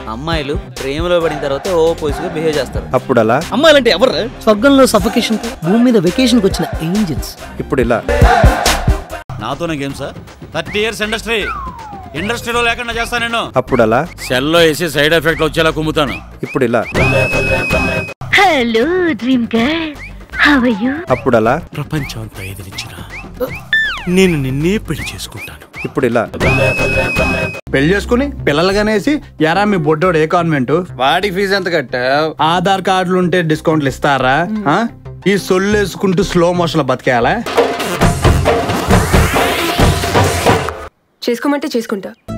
అమ్మాయిలు ప్రేమలో పడిన తర్వాత ఓ పోయిగా బిహేవ్ చేస్తారు. అప్పుడు అలా అమ్మాయిలంటే ఎవరు? స్వర్గంలో సఫకేషన్ భూమి మీద వెకేషన్ కి వచ్చిన ఏంజల్స్. ఇప్పుడు ఇలా నాతోనే గేమ్ సార్. 30 years ఇండస్ట్రీలో లేకుండా చేస్తాను నేను. అప్పుడు అలా సెల్లో వేసి సైడ్ ఎఫెక్ట్ వచ్చేలా కుమ్ముతాను. ఇప్పుడు ఇలా hello dream girl, how are you? అప్పుడు అలా ప్రపంచం అంతా ఎదిరించిన నేను నిన్నే పెళ్లి చేసుకుంటాను. ఇప్పుడు ఇలా పెళ్లి చేసుకుని పిల్లలుగానేసి యారా మీ బొడ్డోడు ఏ కాన్వెంట్? వాడికి ఫీజు ఎంత కట్టావు? ఆధార్ కార్డులు ఉంటే డిస్కౌంట్లు ఇస్తారా? ఈ సొల్లు వేసుకుంటూ స్లో మోషన్ లో బతికేయాలా? చేసుకోమంటే చేసుకుంటా.